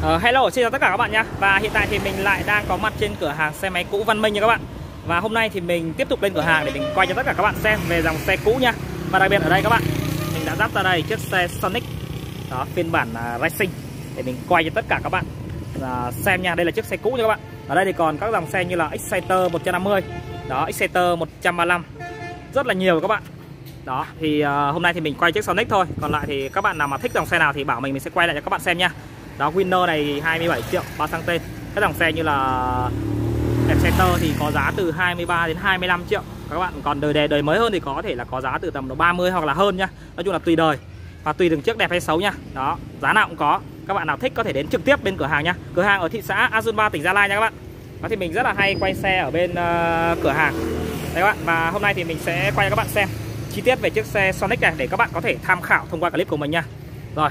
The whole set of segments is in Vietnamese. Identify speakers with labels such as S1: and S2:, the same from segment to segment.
S1: Hello, xin chào tất cả các bạn nhé. Và hiện tại thì mình lại đang có mặt trên cửa hàng xe máy cũ Văn Minh nha các bạn. Và hôm nay thì mình tiếp tục lên cửa hàng để mình quay cho tất cả các bạn xem về dòng xe cũ nha. Và đặc biệt ở đây các bạn, mình đã dắt ra đây chiếc xe Sonic đó, phiên bản Racing để mình quay cho tất cả các bạn xem nha. Đây là chiếc xe cũ nha các bạn. Ở đây thì còn các dòng xe như là Exciter 150 đó, Exciter 135, rất là nhiều các bạn. Đó thì hôm nay thì mình quay chiếc Sonic thôi. Còn lại thì các bạn nào mà thích dòng xe nào thì bảo mình sẽ quay lại cho các bạn xem nha. Đó, Winner này 27 triệu 3 xăng tên. Các dòng xe như là Exciter thì có giá từ 23 đến 25 triệu. Các bạn còn đời mới hơn thì có thể là có giá từ tầm 30 hoặc là hơn nha. Nói chung là tùy đời và tùy từng chiếc đẹp hay xấu nha. Đó, giá nào cũng có. Các bạn nào thích có thể đến trực tiếp bên cửa hàng nha. Cửa hàng ở thị xã Azunba, tỉnh Gia Lai nha các bạn. Đó thì mình rất là hay quay xe ở bên cửa hàng. Đấy các bạn, và hôm nay thì mình sẽ quay cho các bạn xem chi tiết về chiếc xe Sonic này để các bạn có thể tham khảo thông qua clip của mình nha. Rồi,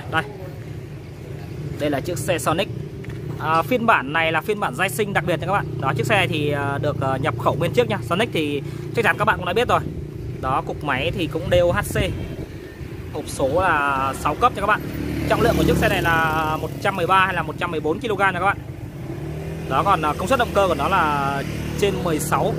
S1: đây là chiếc xe Sonic. Phiên bản này là phiên bản Racing đặc biệt nha các bạn. Đó, chiếc xe này thì được nhập khẩu nguyên chiếc nha. Sonic thì chắc chắn các bạn cũng đã biết rồi. Đó, cục máy thì cũng DOHC. Hộp số là 6 cấp nha các bạn. Trọng lượng của chiếc xe này là 113 hay là 114 kg nha các bạn. Đó, còn công suất động cơ của nó là trên 16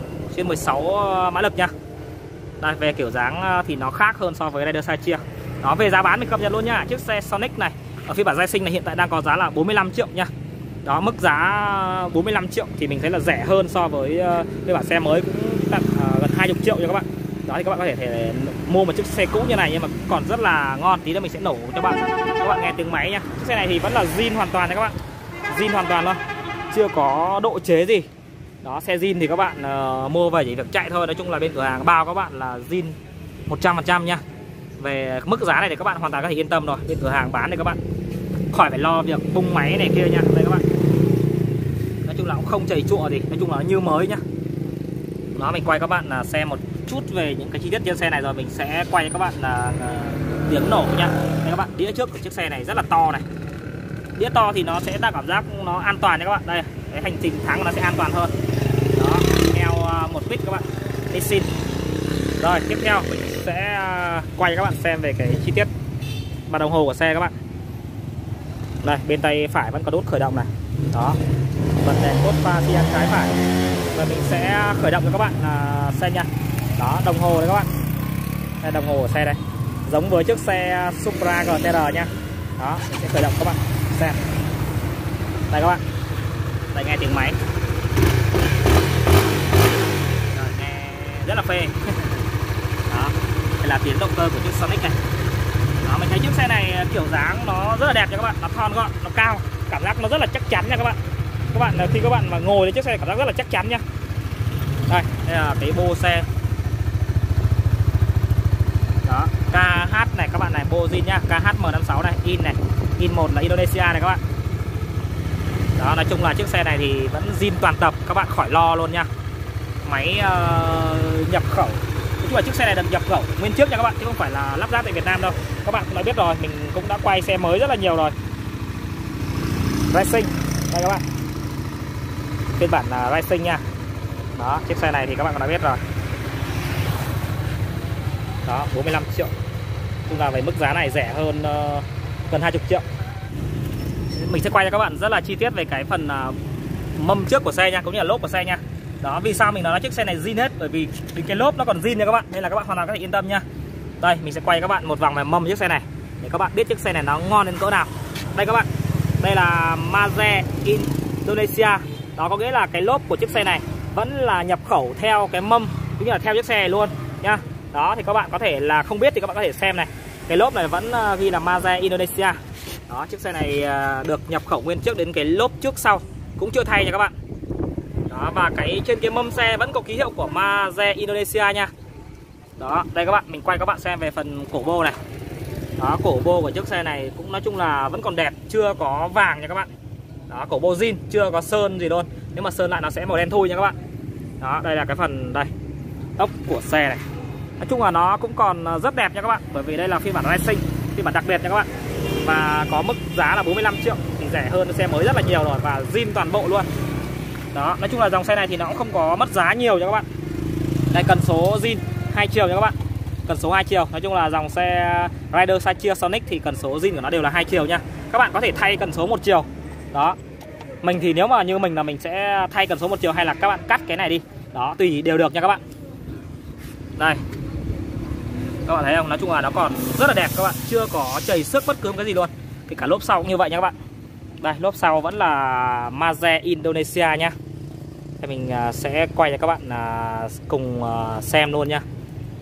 S1: mã lực nha. Đây, về kiểu dáng thì nó khác hơn so với Rider Chia. Đó, về giá bán mình cập nhật luôn nha. Chiếc xe Sonic này ở phiên bản Racing này hiện tại đang có giá là 45 triệu nha. Đó, mức giá 45 triệu thì mình thấy là rẻ hơn so với phiên bản xe mới cũng tận gần 20 triệu nha các bạn. Đó thì các bạn có thể mua một chiếc xe cũ như này nhưng mà cũng còn rất là ngon. Tí nữa mình sẽ nổ cho các bạn nghe tiếng máy nha. Chiếc xe này thì vẫn là zin hoàn toàn nha các bạn. Zin hoàn toàn luôn, chưa có độ chế gì. Đó, xe zin thì các bạn mua về chỉ việc chạy thôi. Nói chung là bên cửa hàng bao các bạn là zin 100% nha. Về mức giá này thì các bạn hoàn toàn có thể yên tâm rồi. Bên cửa hàng bán thì các bạn khỏi phải lo việc bung máy này kia nha. Đây các bạn, nói chung là cũng không chảy chụa gì, nói chung là như mới nhá. Đó, mình quay các bạn là xem một chút về những cái chi tiết trên xe này rồi mình sẽ quay cho các bạn là tiếng nổ nha. Đây các bạn, đĩa trước của chiếc xe này rất là to này. Đĩa to thì nó sẽ tạo cảm giác nó an toàn nha các bạn. Đây, cái hành trình thắng của nó sẽ an toàn hơn. Đó, theo một vít các bạn, Nissin. Rồi, tiếp theo mình sẽ quay cho các bạn xem về cái chi tiết mặt đồng hồ của xe các bạn. Đây, bên tay phải vẫn có nút khởi động này. Đó, bật đèn cốt pha xi nhan trái phải. Và mình sẽ khởi động cho các bạn xem nha. Đó, đồng hồ đấy các bạn. Đây, đồng hồ của xe đây, giống với chiếc xe Supra GTR nha. Đó, mình sẽ khởi động các bạn xem. Đây các bạn, đây nghe tiếng máy. Rồi, nghe rất là phê. Đó, đây là tiếng động cơ của chiếc Sonic này. Đó, mình thấy chiếc xe này kiểu dáng nó rất là đẹp nha các bạn. Nó thon gọn, nó cao, cảm giác nó rất là chắc chắn nha các bạn. Các bạn khi các bạn mà ngồi lên chiếc xe cảm giác rất là chắc chắn nha. Đây là cái bô xe. Đó, KH này các bạn này, bô zin nhá, KHM56 này, in 1 là Indonesia này các bạn. Đó, nói chung là chiếc xe này thì vẫn zin toàn tập, các bạn khỏi lo luôn nha. Máy nhập khẩu. Nói chung là chiếc xe này được nhập khẩu nguyên chiếc nha các bạn, chứ không phải là lắp ráp tại Việt Nam đâu. Các bạn cũng đã biết rồi, mình cũng đã quay xe mới rất là nhiều rồi. Racing, đây các bạn, phiên bản là Racing nha. Đó, chiếc xe này thì các bạn cũng đã biết rồi. Đó, 45 triệu. Chung là về mức giá này rẻ hơn gần 20 triệu. Mình sẽ quay cho các bạn rất là chi tiết về cái phần mâm trước của xe nha, cũng như là lốp của xe nha. Đó, vì sao mình nói là chiếc xe này zin hết, bởi vì cái lốp nó còn zin nha các bạn, nên là các bạn hoàn toàn có thể yên tâm nha. Đây, mình sẽ quay các bạn một vòng về mâm chiếc xe này để các bạn biết chiếc xe này nó ngon đến cỡ nào. Đây các bạn, đây là Maze Indonesia. Đó có nghĩa là cái lốp của chiếc xe này vẫn là nhập khẩu theo cái mâm cũng như là theo chiếc xe này luôn nha. Đó thì các bạn có thể là không biết thì các bạn có thể xem này. Cái lốp này vẫn ghi là Maze Indonesia. Đó, chiếc xe này được nhập khẩu nguyên chiếc đến cái lốp trước sau cũng chưa thay nha các bạn. Đó, và cái trên cái mâm xe vẫn có ký hiệu của Maze Indonesia nha. Đó, đây các bạn, mình quay các bạn xem về phần cổ bô này. Đó, cổ bô của chiếc xe này cũng nói chung là vẫn còn đẹp, chưa có vàng nha các bạn. Đó, cổ bô zin, chưa có sơn gì luôn. Nếu mà sơn lại nó sẽ màu đen thui nha các bạn. Đó, đây là cái phần đây, ốc của xe này. Nói chung là nó cũng còn rất đẹp nha các bạn, bởi vì đây là phiên bản Racing, phiên bản đặc biệt nha các bạn. Và có mức giá là 45 triệu thì rẻ hơn xe mới rất là nhiều rồi và zin toàn bộ luôn. Đó, nói chung là dòng xe này thì nó cũng không có mất giá nhiều nha các bạn. Đây, cần số zin 2 chiều nha các bạn. Cần số 2 chiều. Nói chung là dòng xe Rider Chia Sonic thì cần số zin của nó đều là 2 chiều nha. Các bạn có thể thay cần số 1 chiều Đó. Mình thì nếu mà như mình là mình sẽ thay cần số một chiều hay là các bạn cắt cái này đi. Đó, tùy đều được nha các bạn. Đây. Các bạn thấy không? Nói chung là nó còn rất là đẹp các bạn, chưa có chảy xước bất cứ một cái gì luôn. Thì cả lốp sau cũng như vậy nha các bạn. Đây, lốp sau vẫn là Maze Indonesia nha. Thì mình sẽ quay cho các bạn cùng xem luôn nha.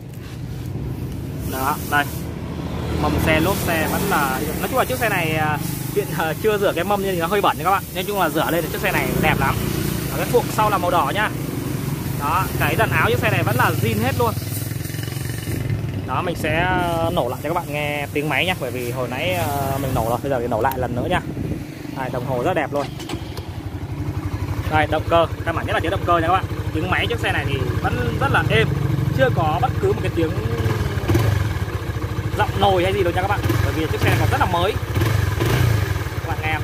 S1: Đó, đây. Mâm xe, lốp xe vẫn là, nói chung là chiếc xe này hiện chưa rửa cái mâm nên thì nó hơi bẩn nha các bạn. Nói chung là rửa lên thì chiếc xe này đẹp lắm. Ở cái phuộc sau là màu đỏ nhá. Đó, cái dàn áo chiếc xe này vẫn là zin hết luôn. Đó, mình sẽ nổ lại cho các bạn nghe tiếng máy nhá, bởi vì hồi nãy mình nổ rồi, bây giờ thì nổ lại lần nữa nha. Đây, đồng hồ rất đẹp luôn. Đây, động cơ, căn bản nhất là tiếng động cơ nha các bạn. Tiếng máy chiếc xe này thì vẫn rất là êm, chưa có bất cứ một cái tiếng giọng nồi hay gì đâu nha các bạn, bởi vì chiếc xe này còn rất là mới. Các bạn nghe không?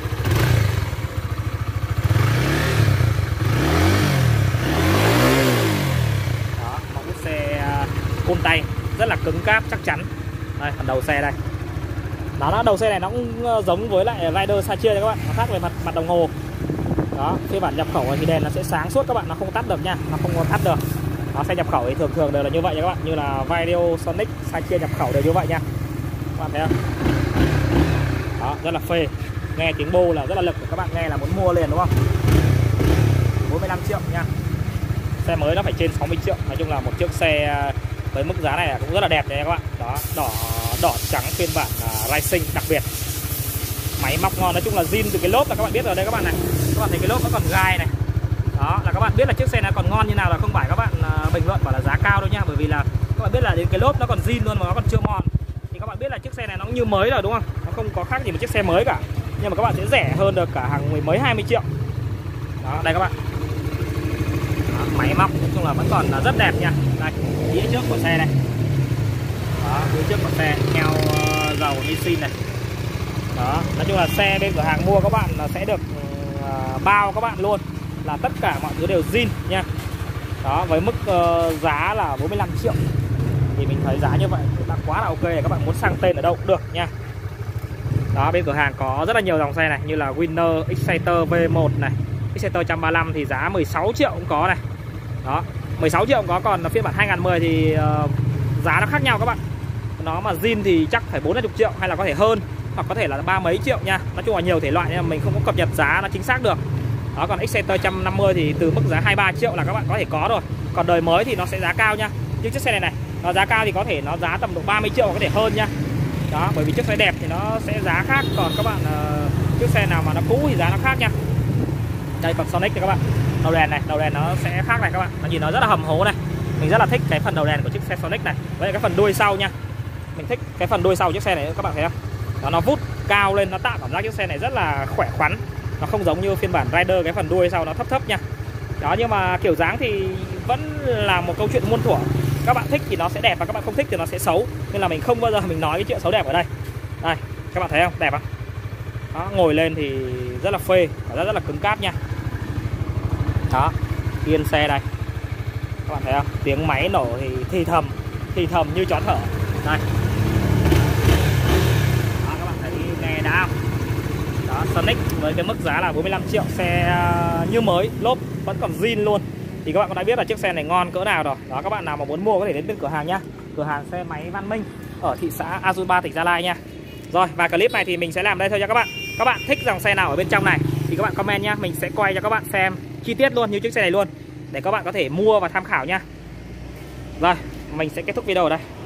S1: Đó, một chiếc xe côn tay rất là cứng cáp chắc chắn. Đây, phần đầu xe đây. Đó, đầu xe này nó cũng giống với lại Rider Sachi nha các bạn, nó khác về mặt đồng hồ. Đó, phiên bản nhập khẩu thì đèn nó sẽ sáng suốt các bạn, nó không tắt được nha, nó không có tắt được. Đó, xe nhập khẩu thì thường đều là như vậy nha các bạn, như là Video Sonic Sachi nhập khẩu đều như vậy nha. Các bạn thấy không? Đó, rất là phê. Nghe tiếng bô là rất là lực, các bạn nghe là muốn mua liền đúng không? 45 triệu nha. Xe mới nó phải trên 60 triệu. Nói chung là một chiếc xe với mức giá này cũng rất là đẹp nha các bạn. Đó, đỏ trắng phiên bản Racing đặc biệt. Máy móc ngon, nói chung là zin từ cái lốp là các bạn biết rồi đây các bạn này. Các bạn thấy cái lốp nó còn gai này. Đó là các bạn biết là chiếc xe này còn ngon như nào, là không phải các bạn bình luận bảo là giá cao đâu nha, bởi vì là các bạn biết là đến cái lốp nó còn zin luôn mà nó còn chưa mòn. Thì các bạn biết là chiếc xe này nó cũng như mới rồi đúng không? Nó không có khác gì một chiếc xe mới cả. Nhưng mà các bạn sẽ rẻ hơn được cả hàng mười mấy 20 triệu. Đó, đây các bạn. Đó, máy móc nói chung là vẫn còn rất đẹp nha. Đây, đĩa trước của xe này. Đó, đĩa trước của xe theo dầu Nissin này. Đó, nói chung là xe bên cửa hàng mua các bạn là sẽ được bao các bạn luôn, là tất cả mọi thứ đều zin nha. Đó, với mức giá là 45 triệu thì mình thấy giá như vậy cũng đã quá là ok rồi. Các bạn muốn sang tên ở đâu cũng được nha. Đó, bên cửa hàng có rất là nhiều dòng xe này, như là Winner, Exciter V1 này, Exciter 135 thì giá 16 triệu cũng có này. Đó, 16 triệu cũng có, còn phiên bản 2010 thì giá nó khác nhau các bạn. Nó mà zin thì chắc phải 40 triệu hay là có thể hơn, hoặc có thể là 30 mấy triệu nha. Nói chung là nhiều thể loại nên mình không có cập nhật giá nó chính xác được. Đó, còn Exciter 150 thì từ mức giá 23 triệu là các bạn có thể có rồi. Còn đời mới thì nó sẽ giá cao nha. Nhưng chiếc xe này này, nó giá cao thì có thể nó giá tầm độ 30 triệu có thể hơn nha. Đó, bởi vì chiếc xe đẹp thì nó sẽ giá khác, còn các bạn chiếc xe nào mà nó cũ thì giá nó khác nha. Đây, còn Sonic thì các bạn, đầu đèn này, đầu đèn nó sẽ khác này các bạn. Nó nhìn nó rất là hầm hố này. Mình rất là thích cái phần đầu đèn của chiếc xe Sonic này. Với cái phần đuôi sau nha. Mình thích cái phần đuôi sau chiếc xe này các bạn thấy không? Đó, nó vút cao lên, nó tạo cảm giác chiếc xe này rất là khỏe khoắn. Nó không giống như phiên bản Rider, cái phần đuôi sau nó thấp thấp nha. Đó, nhưng mà kiểu dáng thì vẫn là một câu chuyện muôn thuở. Các bạn thích thì nó sẽ đẹp và các bạn không thích thì nó sẽ xấu. Nên là mình không bao giờ mình nói cái chuyện xấu đẹp ở đây. Đây, các bạn thấy không? Đẹp không? Đó, ngồi lên thì rất là phê và rất là cứng cáp nha. Đó, yên xe đây. Các bạn thấy không? Tiếng máy nổ thì thì thầm như chó thở. Đây. Đó, các bạn thấy nghe đã không? Đó, Sonic với cái mức giá là 45 triệu, xe như mới, lốp vẫn còn zin luôn. Thì các bạn cũng đã biết là chiếc xe này ngon cỡ nào rồi. Đó, các bạn nào mà muốn mua có thể đến bên cửa hàng nhá. Cửa hàng xe máy Văn Minh ở thị xã Azunpa, tỉnh Gia Lai nha. Rồi, và clip này thì mình sẽ làm đây thôi cho các bạn. Các bạn thích dòng xe nào ở bên trong này thì các bạn comment nhá, mình sẽ quay cho các bạn xem chi tiết luôn như chiếc xe này luôn, để các bạn có thể mua và tham khảo nha. Rồi, mình sẽ kết thúc video ở đây.